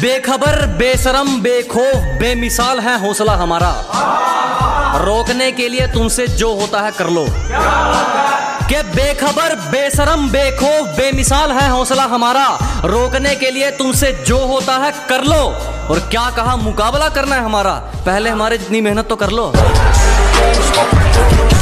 बेखबर बेशरम बेखौफ बेमिसाल है हौसला हमारा, रोकने के लिए तुमसे जो होता है कर लो। कि बेखबर बेशरम बेखौफ बेमिसाल है हौसला हमारा, रोकने के लिए तुमसे जो होता है कर लो। और क्या कहा, मुकाबला करना है हमारा, पहले हमारे जितनी मेहनत तो कर लो।